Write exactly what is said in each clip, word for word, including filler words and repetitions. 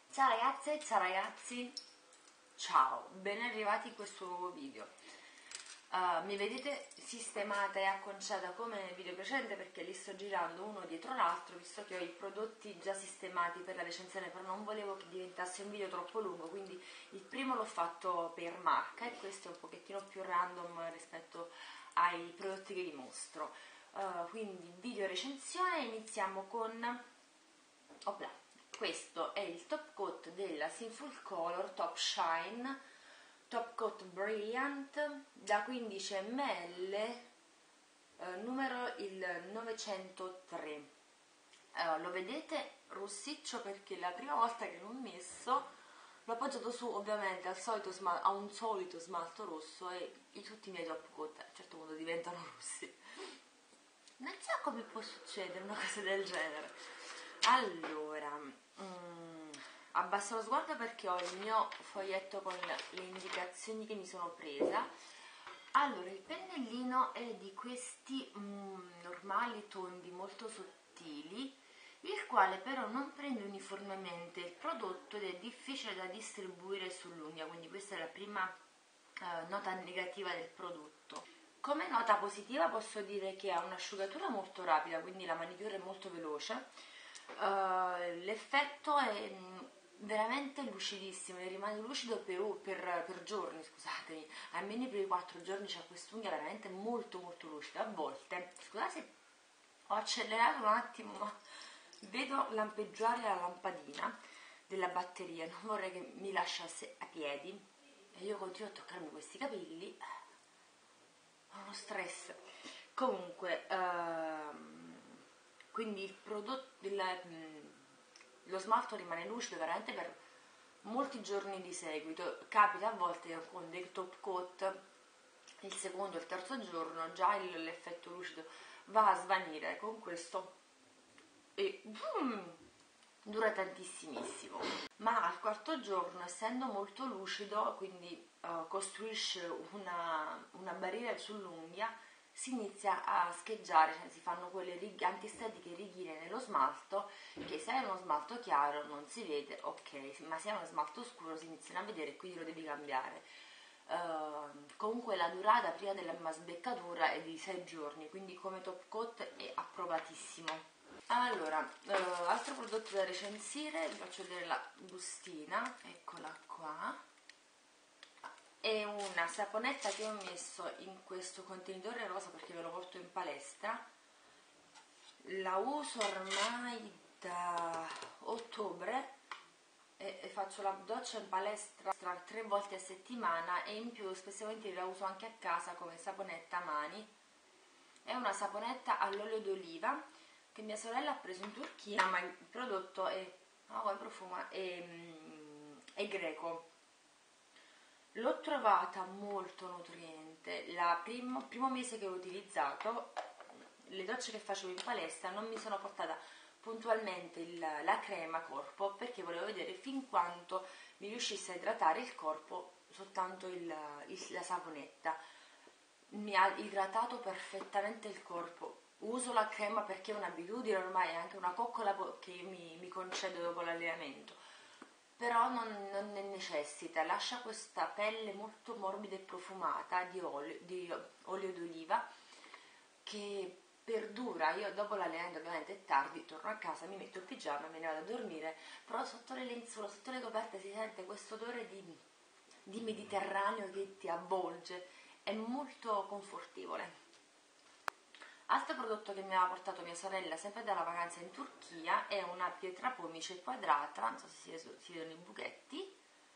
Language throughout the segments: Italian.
Ciao ragazze, ciao ragazzi, ciao, ben arrivati in questo nuovo video. Uh, mi vedete sistemata e acconciata come nel video precedente perché li sto girando uno dietro l'altro, visto che ho i prodotti già sistemati per la recensione, però non volevo che diventasse un video troppo lungo, quindi il primo l'ho fatto per marca e questo è un pochettino più random rispetto ai prodotti che vi mostro. Uh, quindi video recensione, iniziamo con... Opla. Questo è il top coat della Sinful Color Top Shine Top Coat Brilliant da quindici millilitri, eh, numero il novecentotre. Allora, lo vedete rossiccio perché la prima volta che l'ho messo l'ho appoggiato su ovviamente al solito smal- a un solito smalto rosso e i, tutti i miei top coat a un certo punto diventano rossi. Non so come può succedere una cosa del genere. Allora, mm, abbasso lo sguardo perché ho il mio foglietto con le indicazioni che mi sono presa. Allora, il pennellino è di questi mm, normali tondi molto sottili, il quale però non prende uniformemente il prodotto ed è difficile da distribuire sull'unghia, quindi questa è la prima eh, nota negativa del prodotto. Come nota positiva posso dire che ha un'asciugatura molto rapida, quindi la manicure è molto veloce. Uh, l'effetto è veramente lucidissimo e rimane lucido per, per, per giorni, scusatemi, almeno per i quattro giorni c'è quest'unghia veramente molto molto lucida. A volte, scusate se ho accelerato un attimo, ma vedo lampeggiare la lampadina della batteria, non vorrei che mi lasciasse a piedi e io continuo a toccarmi questi capelli, ho uno stress. Comunque, uh, quindi il prodotto, il, lo smalto rimane lucido veramente per molti giorni di seguito. Capita a volte con dei top coat il secondo e il terzo giorno già il, l'effetto lucido va a svanire, con questo e mm, dura tantissimissimo, ma al quarto giorno, essendo molto lucido, quindi uh, costruisce una, una barriera sull'unghia, si inizia a scheggiare, cioè si fanno quelle righe antistatiche, righine nello smalto, che se è uno smalto chiaro non si vede, ok, ma se è uno smalto scuro si iniziano a vedere e quindi lo devi cambiare. Uh, comunque la durata prima della sbeccatura è di sei giorni, quindi come top coat è approvatissimo. Allora, uh, altro prodotto da recensire, vi faccio vedere la bustina, eccola qua. È una saponetta che ho messo in questo contenitore rosa perché ve lo porto in palestra. La uso ormai da ottobre e, e faccio la doccia in palestra tre volte a settimana e in più spessivamente la uso anche a casa come saponetta a mani. È una saponetta all'olio d'oliva che mia sorella ha preso in Turchia, ma il prodotto è, oh, come profuma, è, è greco. L'ho trovata molto nutriente. Il primo, primo mese che ho utilizzato, le docce che facevo in palestra, non mi sono portata puntualmente il, la crema corpo perché volevo vedere fin quanto mi riuscisse a idratare il corpo soltanto il, il, la saponetta. Mi ha idratato perfettamente il corpo. Uso la crema perché è un'abitudine ormai, è anche una coccola che mi, mi concedo dopo l'allenamento, però non, non ne necessita, lascia questa pelle molto morbida e profumata di olio, di olio d'oliva che perdura. Io dopo l'allenamento ovviamente è tardi, torno a casa, mi metto il pigiama e me ne vado a dormire, però sotto le lenzuola, sotto le coperte si sente questo odore di, di Mediterraneo che ti avvolge, è molto confortevole. Altro prodotto che mi aveva portato mia sorella sempre dalla vacanza in Turchia è una pietra pomice quadrata, non so se si, si vedono i buchetti.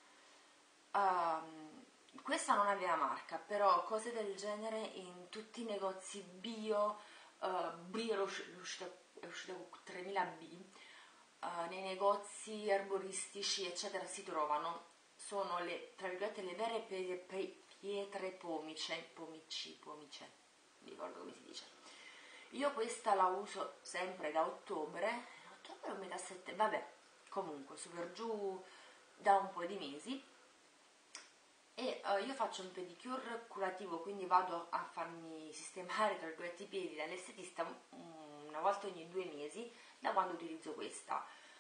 Um, questa non aveva marca, però cose del genere in tutti i negozi bio, uh, bio è uscita, è uscita con tremila B, uh, nei negozi erboristici eccetera si trovano, sono le, tra virgolette, le vere pietre, pietre pomice, pomici, pomice, mi ricordo come si dice. Io questa la uso sempre da ottobre, ottobre o metà settembre, vabbè, comunque su per giù da un po' di mesi. E uh, io faccio un pedicure curativo, quindi vado a farmi sistemare tra virgolette i piedi dall'estetista um, una volta ogni due mesi da quando utilizzo questa.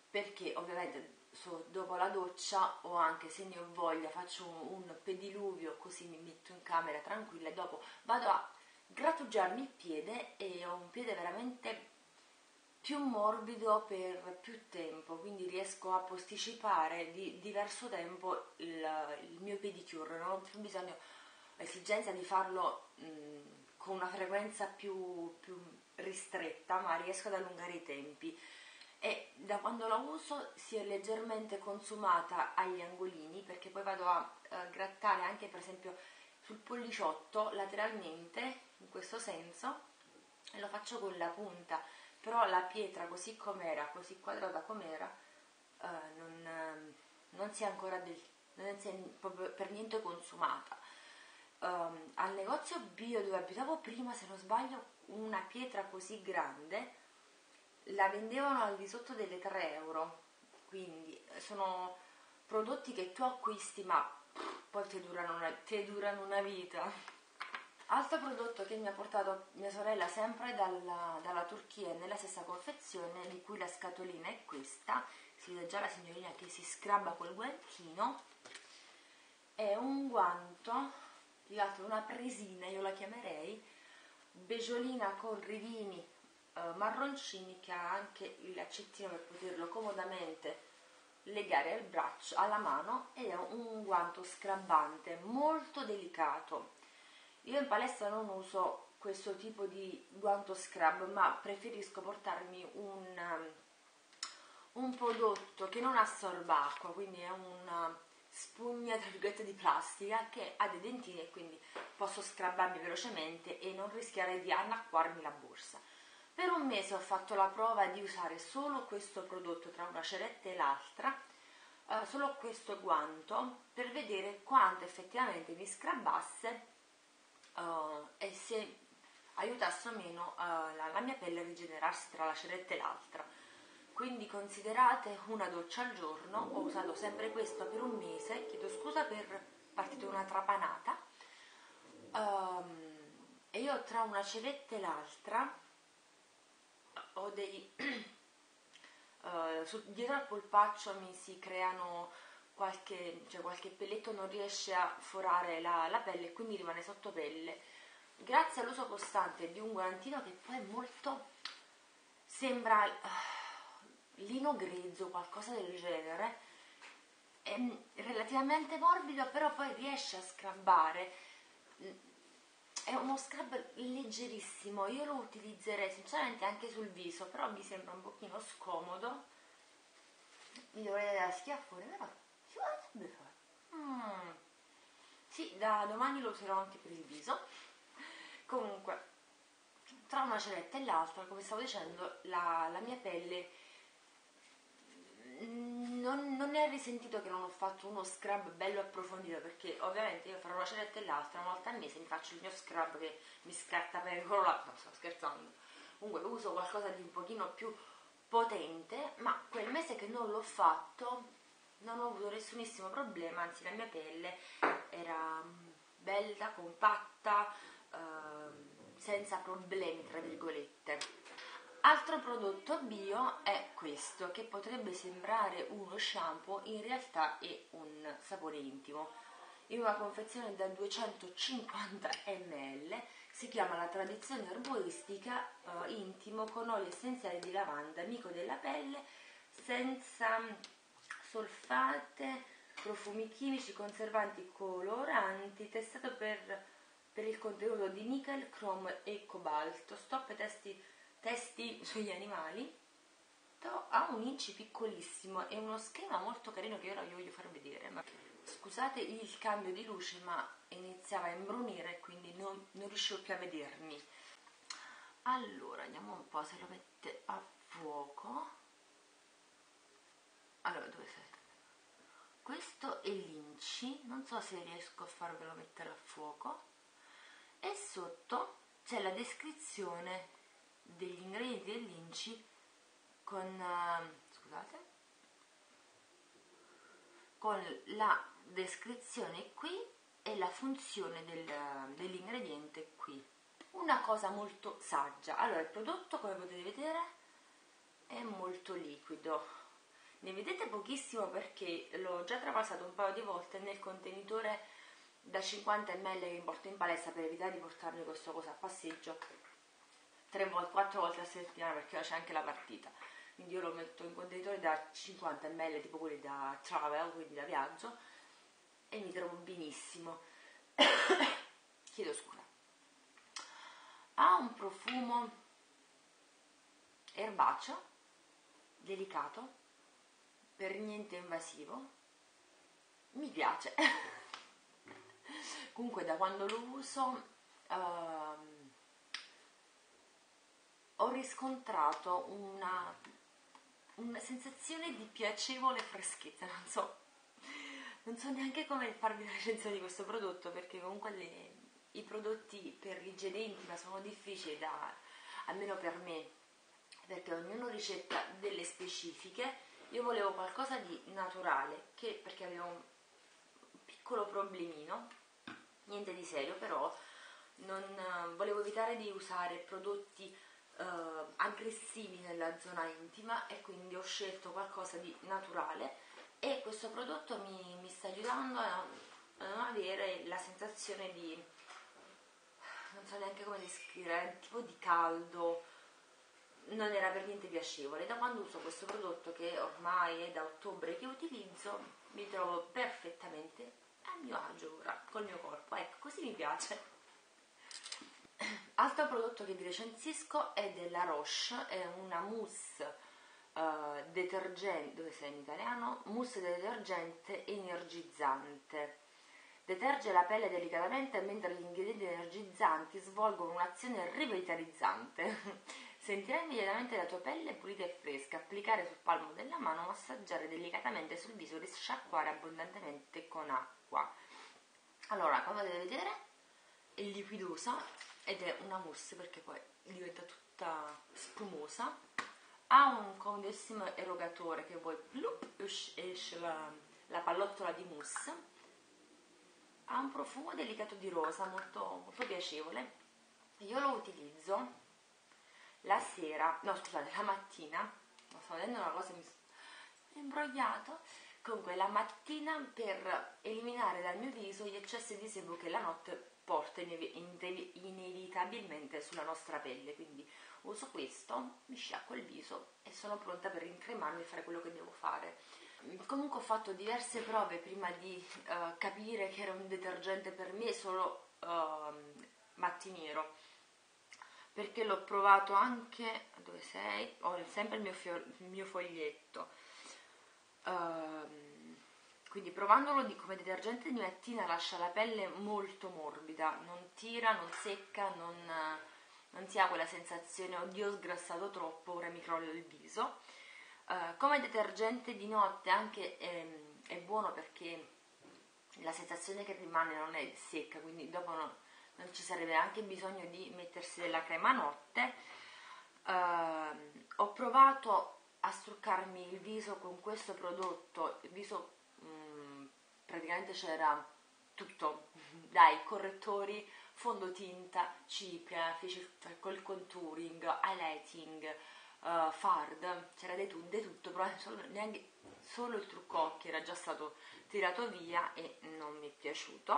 perché ovviamente so, dopo la doccia, o anche se ne ho voglia, faccio un, un pediluvio, così mi metto in camera tranquilla e dopo vado a grattugiarmi il piede e ho un piede veramente più morbido per più tempo, quindi riesco a posticipare di diverso tempo il, il mio pedicure, non ho più bisogno, esigenza di farlo mh, con una frequenza più, più ristretta, ma riesco ad allungare i tempi. E da quando la uso si è leggermente consumata agli angolini, perché poi vado a, a grattare anche per esempio sul polliciotto lateralmente, in questo senso, e lo faccio con la punta, però la pietra così com'era, così quadrata com'era, eh, non, eh, non si è ancora del, non si è proprio per niente consumata. Um, al negozio bio dove abitavo prima, se non sbaglio, una pietra così grande la vendevano al di sotto delle tre euro, quindi sono prodotti che tu acquisti ma pff, poi ti durano una, ti durano una vita. Altro prodotto che mi ha portato mia sorella sempre dalla, dalla Turchia nella stessa confezione, di cui la scatolina è questa, si vede già la signorina che si scrabba col guantino, è un guanto, più che altro una presina, io la chiamerei, beggiolina con ridini eh, marroncini, che ha anche il laccettino per poterlo comodamente legare al braccio, alla mano, ed è un guanto scrabbante molto delicato. Io in palestra non uso questo tipo di guanto scrub, ma preferisco portarmi un, un prodotto che non assorba acqua, quindi è una spugna tra virgolette di plastica che ha dei dentini e quindi posso scrabbarmi velocemente e non rischiare di annacquarmi la borsa. Per un mese ho fatto la prova di usare solo questo prodotto tra una ceretta e l'altra, eh, solo questo guanto, per vedere quanto effettivamente mi scrabbasse Uh, e se aiutasse o meno uh, la, la mia pelle a rigenerarsi tra la ceretta e l'altra. Quindi considerate una doccia al giorno. Ho usato sempre questo per un mese, chiedo scusa per partito una trapanata, um, e io tra una ceretta e l'altra ho dei uh, su, dietro al polpaccio mi si creano Qualche, cioè qualche pelletto non riesce a forare la, la pelle e quindi rimane sotto pelle. Grazie all'uso costante di un guantino che poi è molto, sembra uh, lino grezzo, qualcosa del genere, è relativamente morbido, però poi riesce a scrabbare. È uno scrub leggerissimo, io lo utilizzerei sinceramente anche sul viso, però mi sembra un pochino scomodo. Mi dovrei dare la schiaffone, però Mm. Sì, da domani lo userò anche per il viso. Comunque, tra una ceretta e l'altra, come stavo dicendo, la, la mia pelle non, non ne ha risentito che non ho fatto uno scrub bello approfondito, perché ovviamente io fra una ceretta e l'altra, una volta al mese, mi faccio il mio scrub che mi scarta per quello là. No, sto scherzando. Comunque uso qualcosa di un pochino più potente, ma quel mese che non l'ho fatto non ho avuto nessunissimo problema, anzi la mia pelle era bella, compatta, eh, senza problemi tra virgolette. Altro prodotto bio è questo, che potrebbe sembrare uno shampoo, in realtà è un sapone intimo, in una confezione da duecentocinquanta millilitri, si chiama La Tradizione Erboistica eh, Intimo con olio essenziale di lavanda, amico della pelle, senza solfate, profumi chimici, conservanti, coloranti, testato per, per il contenuto di nickel, chrome e cobalto, stop testi, testi sugli animali. Ha un inci piccolissimo e uno schema molto carino che ora vi voglio far vedere. Ma scusate il cambio di luce, ma iniziava a imbrunire, quindi non, non riuscivo più a vedermi. Allora, vediamo un po' se lo mette a fuoco. Allora, dove sei? Questo è l'inci, non so se riesco a farvelo mettere a fuoco, e sotto c'è la descrizione degli ingredienti dell'inci con, uh, scusate, con la descrizione qui e la funzione del, dell'ingrediente qui. Una cosa molto saggia. Allora, il prodotto, come potete vedere, è molto liquido. Ne vedete pochissimo perché l'ho già travasato un paio di volte nel contenitore da cinquanta millilitri che porto in palestra, per evitare di portarmi questa cosa a passeggio tre volte, quattro volte a settimana, perché c'è anche la partita. Quindi io lo metto in contenitore da cinquanta millilitri, tipo quelli da travel, quindi da viaggio, e mi trovo benissimo. Chiedo scusa. Ha un profumo erbaceo, delicato, per niente invasivo, mi piace. Comunque da quando lo uso ehm, ho riscontrato una, una sensazione di piacevole freschezza, non so, non so neanche come farvi la recensione di questo prodotto, perché comunque le, i prodotti per l'igiene intima sono difficili da, almeno per me, perché ognuno ricetta delle specifiche. Io volevo qualcosa di naturale, che, perché avevo un piccolo problemino, niente di serio, però non, volevo evitare di usare prodotti eh, aggressivi nella zona intima, e quindi ho scelto qualcosa di naturale, e questo prodotto mi, mi sta aiutando a, a non avere la sensazione di, non so neanche come descrivere, tipo di caldo. Non era per niente piacevole. Da quando uso questo prodotto, che ormai è da ottobre che utilizzo, mi trovo perfettamente a mio agio ora col mio corpo, ecco, così mi piace. Altro prodotto che vi recensisco è della Roche, è una mousse uh, detergente, dove sei in italiano? Mousse detergente energizzante. Deterge la pelle delicatamente, mentre gli ingredienti energizzanti svolgono un'azione rivitalizzante. Sentirai immediatamente la tua pelle pulita e fresca. Applicare sul palmo della mano, massaggiare delicatamente sul viso, risciacquare abbondantemente con acqua. Allora, come potete vedere, è liquidosa ed è una mousse, perché poi diventa tutta spumosa. Ha un comodissimo erogatore che poi blup, esce la, la pallottola di mousse. Ha un profumo delicato di rosa, molto, molto piacevole. Io lo utilizzo la sera, no scusate, la mattina, no, sto vedendo una cosa, mi sono imbrogliato, comunque la mattina, per eliminare dal mio viso gli eccessi di sebo che la notte porta inevitabilmente sulla nostra pelle. Quindi uso questo, mi sciacquo il viso e sono pronta per incremarmi e fare quello che devo fare. Comunque ho fatto diverse prove prima di uh, capire che era un detergente per me solo uh, mattiniero, perché l'ho provato anche, dove sei? Ho sempre il mio, il mio foglietto, uh, quindi provandolo di, come detergente di mattina lascia la pelle molto morbida, non tira, non secca, non, non si ha quella sensazione oddio ho sgrassato troppo, ora mi crollo il viso. Uh, come detergente di notte anche è, è buono, perché la sensazione che rimane non è secca, quindi dopo non, non ci sarebbe anche bisogno di mettersi della crema notte. Uh, ho provato a struccarmi il viso con questo prodotto, il viso mh, praticamente c'era tutto, dai correttori, fondotinta, cipria, feci col contouring, highlighting, Uh, fard, c'era di, tu, di tutto, però solo, neanche, solo il trucco occhi era già stato tirato via e non mi è piaciuto.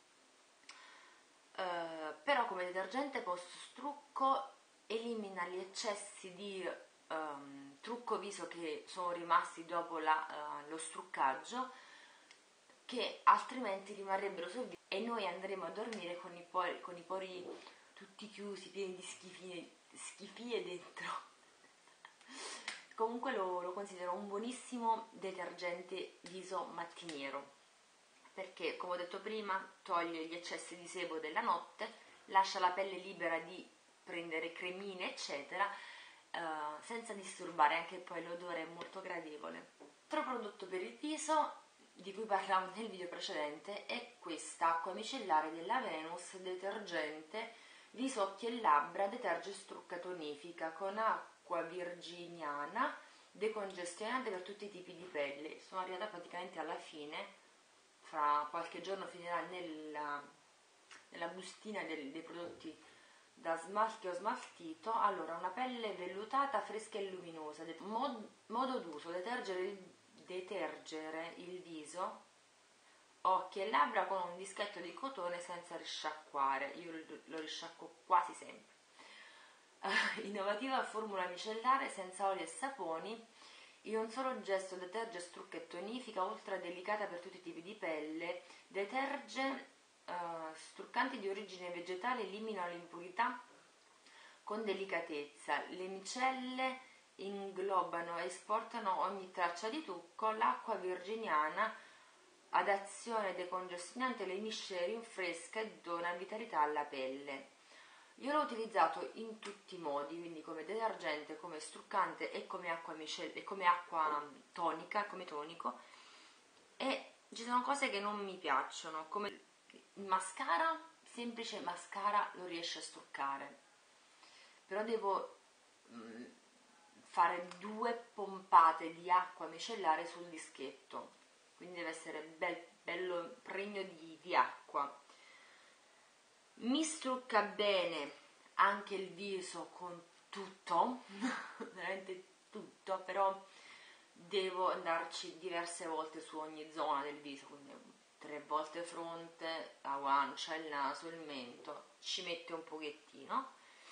Uh, però come detergente post strucco elimina gli eccessi di um, trucco viso che sono rimasti dopo la, uh, lo struccaggio, che altrimenti rimarrebbero sul viso e noi andremo a dormire con i pori, con i pori tutti chiusi, pieni di schifie, schifie dentro. Comunque lo, lo considero un buonissimo detergente viso mattiniero, perché come ho detto prima toglie gli eccessi di sebo della notte, lascia la pelle libera di prendere cremine eccetera, eh, senza disturbare, anche poi l'odore è molto gradevole. Altro prodotto per il viso di cui parlavo nel video precedente è questa acqua micellare della Venus, detergente viso, occhi e labbra, deterge, strucca, tonifica con acqua acqua virginiana decongestionante per tutti i tipi di pelle. Sono arrivata praticamente alla fine, fra qualche giorno finirà nella, nella bustina del, dei prodotti da smalto che ho smaltito. Allora, una pelle vellutata, fresca e luminosa, mod, modo d'uso: detergere detergere il viso, occhi e labbra con un dischetto di cotone senza risciacquare. Io lo, lo risciacquo quasi sempre. Uh, innovativa formula micellare senza oli e saponi. In un solo gesto deterge, strucca e tonifica, ultra delicata per tutti i tipi di pelle. Deterge, uh, struccanti di origine vegetale, eliminano l'impurità con delicatezza. Le micelle inglobano e esportano ogni traccia di trucco. L'acqua virginiana ad azione decongestionante lenisce, rinfresca e dona vitalità alla pelle. Io l'ho utilizzato in tutti i modi, quindi come detergente, come struccante e come acqua, micell- e come acqua tonica, come tonico, e ci sono cose che non mi piacciono, come il mascara, semplice mascara lo riesce a struccare, però devo mh, fare due pompate di acqua micellare sul dischetto, quindi deve essere bel, bello pregno di, di acqua. Mi strucca bene anche il viso con tutto, veramente tutto, però devo andarci diverse volte su ogni zona del viso, quindi tre volte fronte, la guancia, il naso, il mento, ci mette un pochettino.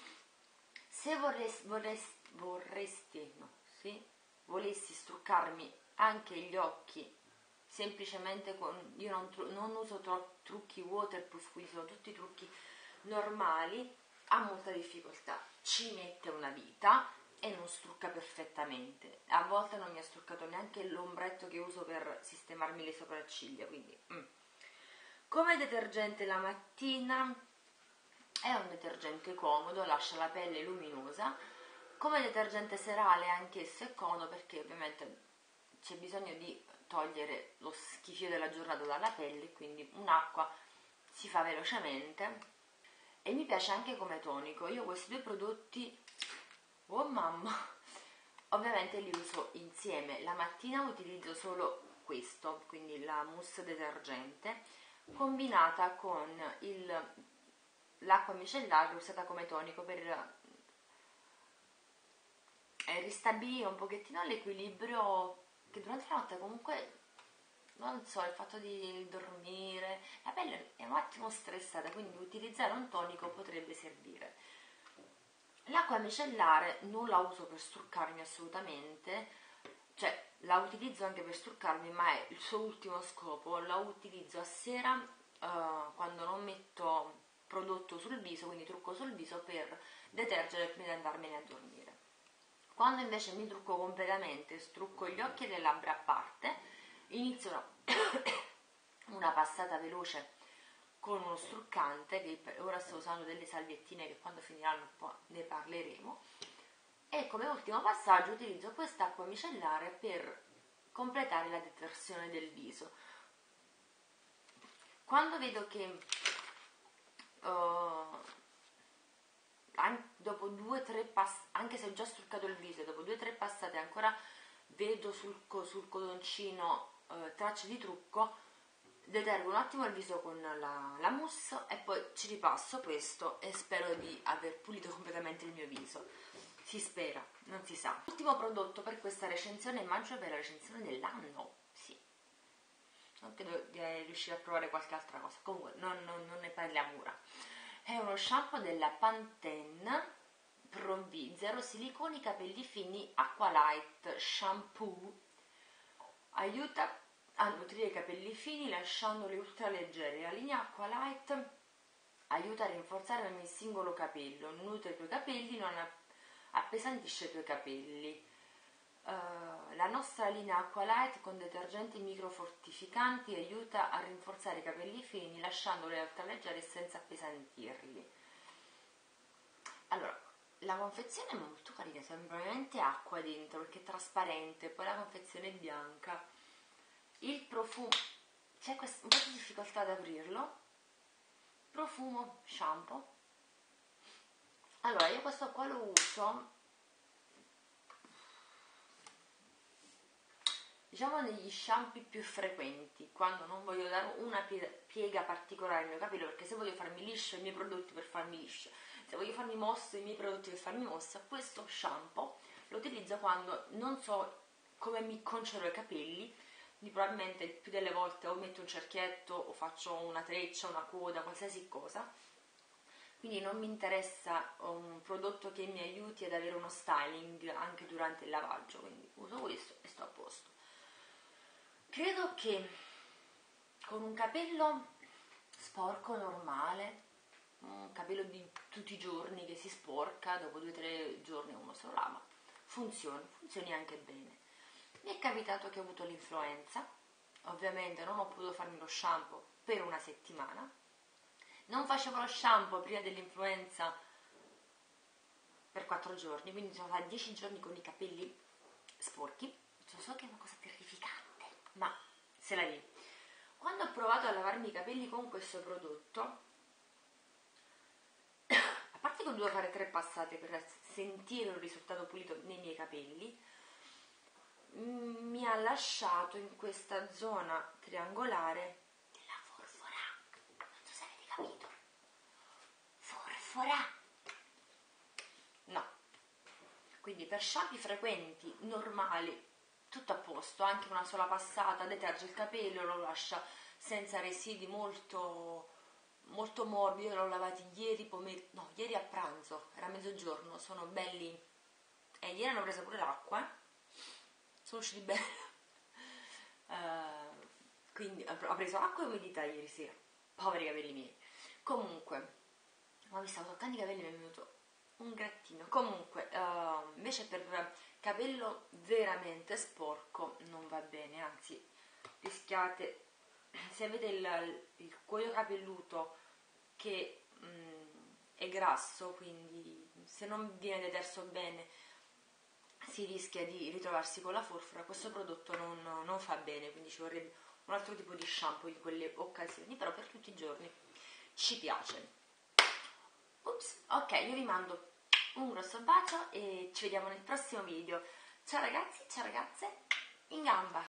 Se vorresti, vorresti, vorresti no, sì, volessi struccarmi anche gli occhi, semplicemente con, io non, non uso tro, trucchi waterproof, quindi sono tutti trucchi normali, ha molta difficoltà, ci mette una vita e non strucca perfettamente. A volte non mi ha struccato neanche l'ombretto che uso per sistemarmi le sopracciglia, quindi mm. Come detergente la mattina è un detergente comodo, lascia la pelle luminosa. Come detergente serale anch'esso è comodo perché ovviamente c'è bisogno di togliere lo schifio della giornata dalla pelle, quindi un'acqua si fa velocemente. E mi piace anche come tonico. Io questi due prodotti, oh mamma, ovviamente li uso insieme. La mattina utilizzo solo questo, quindi la mousse detergente combinata con il, l'acqua micellare usata come tonico per eh, ristabilire un pochettino l'equilibrio, che durante la notte comunque, non so, il fatto di dormire, la pelle è un attimo stressata, quindi utilizzare un tonico potrebbe servire. L'acqua micellare non la uso per struccarmi assolutamente, cioè la utilizzo anche per struccarmi, ma è il suo ultimo scopo, la utilizzo a sera eh, quando non metto prodotto sul viso, quindi trucco sul viso per detergere prima di andarmene a dormire. Quando invece mi trucco completamente, strucco gli occhi e le labbra a parte, inizio una passata veloce con uno struccante, che ora sto usando delle salviettine che quando finiranno poi ne parleremo, e come ultimo passaggio utilizzo quest'acqua micellare per completare la detersione del viso. Quando vedo che uh, dopo due o tre passate, anche se ho già struccato il viso, dopo due o tre passate ancora vedo sul, sul cotoncino uh, tracce di trucco, detergo un attimo il viso con la, la mousse e poi ci ripasso questo e spero di aver pulito completamente il mio viso. Si spera, non si sa. L'ultimo prodotto per questa recensione, immagino per la recensione dell'anno, sì. Non credo di riuscire a provare qualche altra cosa, comunque non, non, non ne parliamo ora. È uno shampoo della Pantene Pro V zero siliconi capelli fini Aqua Light Shampoo. Aiuta a nutrire i capelli fini lasciandoli ultra leggeri. La linea Aqua Light aiuta a rinforzare ogni singolo capello, nutre i tuoi capelli, non appesantisce i tuoi capelli. Uh, la nostra linea Aqua Light con detergenti microfortificanti aiuta a rinforzare i capelli fini lasciandoli ultra leggeri e senza appesantirli. Allora, la confezione è molto carina, sembra veramente acqua dentro perché è trasparente, poi la confezione è bianca. Il profumo, c'è un po' di difficoltà ad aprirlo. Profumo shampoo. Allora, io questo qua lo uso, diciamo, negli shampoo più frequenti, quando non voglio dare una piega particolare al mio capello, perché se voglio farmi liscio i miei prodotti per farmi liscio, se voglio farmi mosso i miei prodotti per farmi mossa, questo shampoo lo utilizzo quando non so come mi concedo i capelli, quindi probabilmente più delle volte o metto un cerchietto o faccio una treccia, una coda, qualsiasi cosa. Quindi non mi interessa un prodotto che mi aiuti ad avere uno styling anche durante il lavaggio, quindi uso questo e sto a posto. Credo che con un capello sporco normale, un capello di tutti i giorni che si sporca, dopo due o tre giorni uno se lo lava, funzioni, funzioni anche bene. Mi è capitato che ho avuto l'influenza, ovviamente non ho potuto farmi lo shampoo per una settimana, non facevo lo shampoo prima dell'influenza per quattro giorni, quindi sono stati dieci giorni con i capelli sporchi. So che è una cosa terrificante, ma se la vivi. Quando ho provato a lavarmi i capelli con questo prodotto, a parte che ho dovuto fare tre passate per sentire un risultato pulito nei miei capelli, mi ha lasciato in questa zona triangolare della forfora. Non so se avete capito. Forfora. No. Quindi per shampoo frequenti, normali, tutto a posto, anche una sola passata deterge il capello, lo lascia senza residui, molto molto morbido. L'ho lavati ieri pomeriggio, no, ieri a pranzo, era mezzogiorno, sono belli, e eh, ieri hanno preso pure l'acqua, eh? Sono usciti bene. uh, quindi ho preso acqua e umidità ieri sera, poveri capelli miei. Comunque, ma mi stavo toccando i capelli e mi è venuto un grattino. Comunque, uh, invece per capello veramente sporco non va bene, anzi rischiate, se avete il, il cuoio capelluto che mh, è grasso, quindi se non viene deterso bene si rischia di ritrovarsi con la forfora. Questo prodotto non, non fa bene, quindi ci vorrebbe un altro tipo di shampoo in quelle occasioni, però per tutti i giorni ci piace. Ups, ok, io vi mando un grosso bacio e ci vediamo nel prossimo video. Ciao ragazzi, ciao ragazze, in gamba!